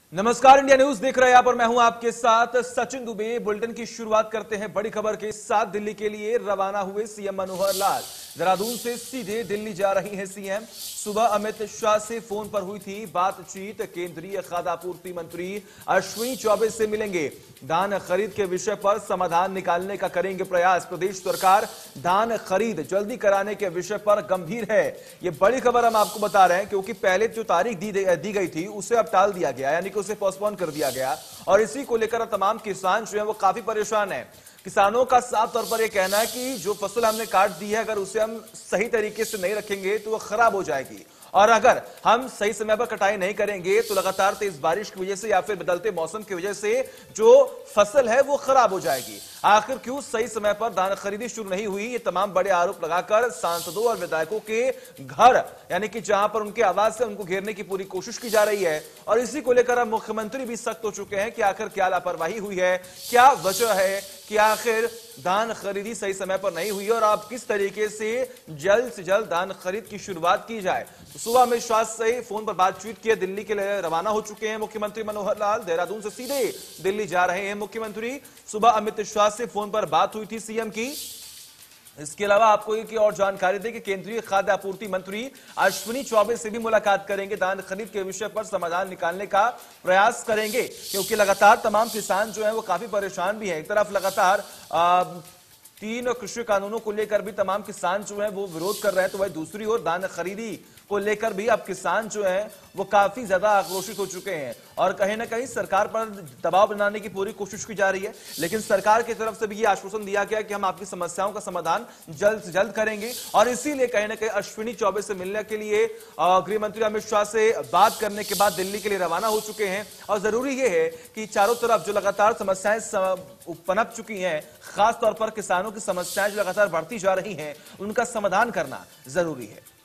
नमस्कार, India news देख रहे हैं आप और मैं हूं आपके साथ सचिन दुबे। बुलेटिन की शुरुआत करते हैं बड़ी खबर के साथ। दिल्ली के लिए रवाना हुए सीएम मनोहर लाल। देहरादून से सीधे दिल्ली जा रही हैं सीएम। सुबह अमित शाह से फोन पर हुई थी बातचीत। केंद्रीय खाद्य आपूर्ति मंत्री अश्विनी चौबे से मिलेंगे। धान खरीद के विषय पर समाधान निकालने का करेंगे प्रयास। प्रदेश सरकार धान खरीद जल्दी कराने के विषय पर गंभीर है। ये बड़ी खबर हम आपको बता रहे हैं क्योंकि पहले जो तारीख दी गई थी उसे अब टाल दिया गया, यानी कि उसे पोस्टपोन कर दिया गया और इसी को लेकर तमाम किसान जो है वो काफी परेशान हैं। किसानों का साफ तौर पर यह कहना है कि जो फसल हमने काट दी है, अगर उसे हम सही तरीके से नहीं रखेंगे तो वो खराब हो जाएगी और अगर हम सही समय पर कटाई नहीं करेंगे तो लगातार तेज बारिश की वजह से या फिर बदलते मौसम की वजह से जो फसल है वो खराब हो जाएगी। आखिर क्यों सही समय पर धान खरीदी शुरू नहीं हुई, ये तमाम बड़े आरोप लगाकर सांसदों और विधायकों के घर, यानी कि जहां पर उनके आवाज से उनको घेरने की पूरी कोशिश की जा रही है और इसी को लेकर अब मुख्यमंत्री भी सख्त हो चुके हैं कि आखिर क्या लापरवाही हुई है, क्या वजह है कि आखिर धान खरीदी सही समय पर नहीं हुई और अब किस तरीके से जल्द धान खरीद की शुरुआत की जाए। तो सुबह अमित शाह से फोन पर बातचीत किए, दिल्ली के लिए रवाना हो चुके हैं मुख्यमंत्री मनोहर लाल। देहरादून से सीधे दिल्ली जा रहे हैं मुख्यमंत्री। सुबह अमित शाह से फोन पर बात हुई थी सीएम की। इसके अलावा आपको एक और जानकारी दें कि केंद्रीय खाद्य आपूर्ति मंत्री अश्विनी चौबे से भी मुलाकात करेंगे। धान खरीद के विषय पर समाधान निकालने का प्रयास करेंगे क्योंकि लगातार तमाम किसान जो है वो काफी परेशान भी हैं। एक तरफ लगातार 3 कृषि कानूनों को लेकर भी तमाम किसान जो है वो विरोध कर रहे हैं, तो वही दूसरी ओर धान खरीदी को लेकर भी अब किसान जो है वो काफी ज्यादा आक्रोशित हो चुके हैं और कहीं ना कहीं सरकार पर दबाव बनाने की पूरी कोशिश की जा रही है। लेकिन सरकार की तरफ से भी ये आश्वासन दिया गया कि हम आपकी समस्याओं का समाधान जल्द से जल्द करेंगे और इसीलिए कहीं ना कहीं अश्विनी चौबे से मिलने के लिए गृह मंत्री अमित शाह से बात करने के बाद दिल्ली के लिए रवाना हो चुके हैं। और जरूरी यह है कि चारों तरफ जो लगातार समस्याएं पनप चुकी हैं, खासतौर पर किसानों की समस्याएं जो लगातार बढ़ती जा रही हैं, उनका समाधान करना जरूरी है।